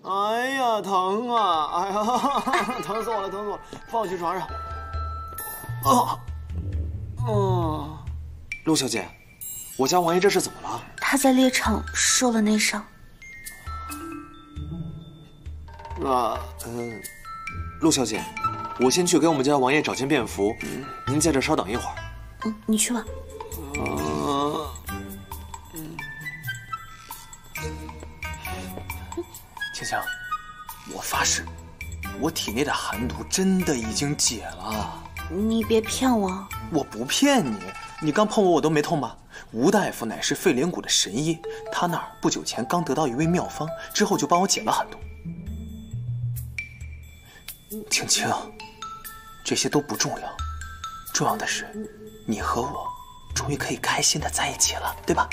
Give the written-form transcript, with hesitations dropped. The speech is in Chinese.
哎呀，疼啊！哎呀，疼死我了，疼死我了！放我去床上。陆小姐，我家王爷这是怎么了？ 他在猎场受了内伤。 陆小姐，我先去给我们家王爷找件便服，您在这稍等一会儿。 你去吧。 青青，我发誓，我体内的寒毒真的已经解了。 你别骗我。 我不骗你，你刚碰我都没痛吧？吴大夫乃是废灵谷的神医，他那儿不久前刚得到一味妙方，之后就帮我解了寒毒。青青，这些都不重要，重要的是，你和我终于可以开心的在一起了，对吧？